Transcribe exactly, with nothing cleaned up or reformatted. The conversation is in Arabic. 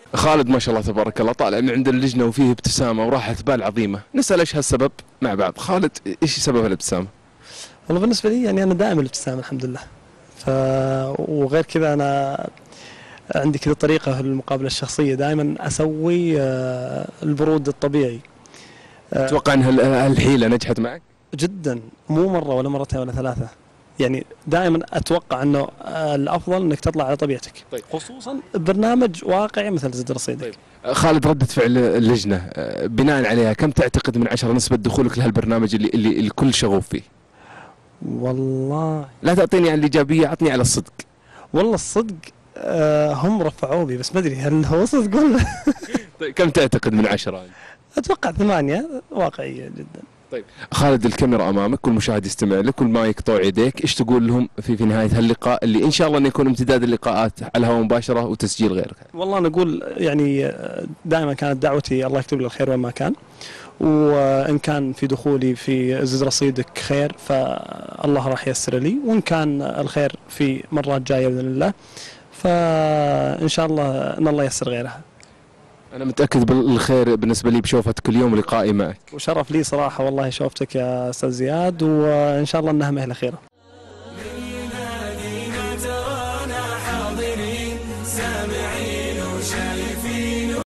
خالد ما شاء الله تبارك الله طالع من عند اللجنة وفيه ابتسامة وراحة بال عظيمة، نسأل ايش هالسبب مع بعض. خالد ايش سبب الابتسامة؟ والله بالنسبة لي يعني أنا دائما الابتسامة الحمد لله. ف وغير كذا أنا عندي كذا طريقة في المقابلة الشخصية، دائما أسوي آه، البرود الطبيعي. آه، تتوقع ان هال- هالحيلة نجحت معك؟ جدا، مو مرة ولا مرتين ولا ثلاثة. يعني دائما أتوقع أنه آه، الأفضل أنك تطلع على طبيعتك، طيب. خصوصا برنامج واقعي مثل زد رصيدك. طيب. خالد، ردة فعل اللجنة آه، بناء عليها كم تعتقد من عشرة نسبة دخولك لهالبرنامج اللي اللي الكل شغوف فيه؟ والله لا تعطيني على الإيجابية، عطني على الصدق. والله الصدق آه، هم رفعوا بي، بس ما أدري هل هو صدق ولا. طيب كم تعتقد من عشرة؟ أتوقع ثمانية، واقعية جدا. طيب خالد، الكاميرا امامك والمشاهد يستمع لك والمايك طوع يديك، ايش تقول لهم في في نهايه هاللقاء اللي ان شاء الله انه يكون امتداد اللقاءات على الهواء مباشره وتسجيل غيرك؟ والله نقول يعني دائما كانت دعوتي الله يكتب لي الخير وين ما كان، وإن كان في دخولي في زد رصيدك خير فالله راح ييسر لي، وإن كان الخير في مرات جاية بإذن الله فإن شاء الله أن الله ييسر غيرها. انا متاكد بالخير بالنسبه لي بشوفة كل يوم لقائي معك. وشرف لي صراحة والله شوفتك يا أستاذ زياد، وإن شاء الله أنها مهلة خيرة.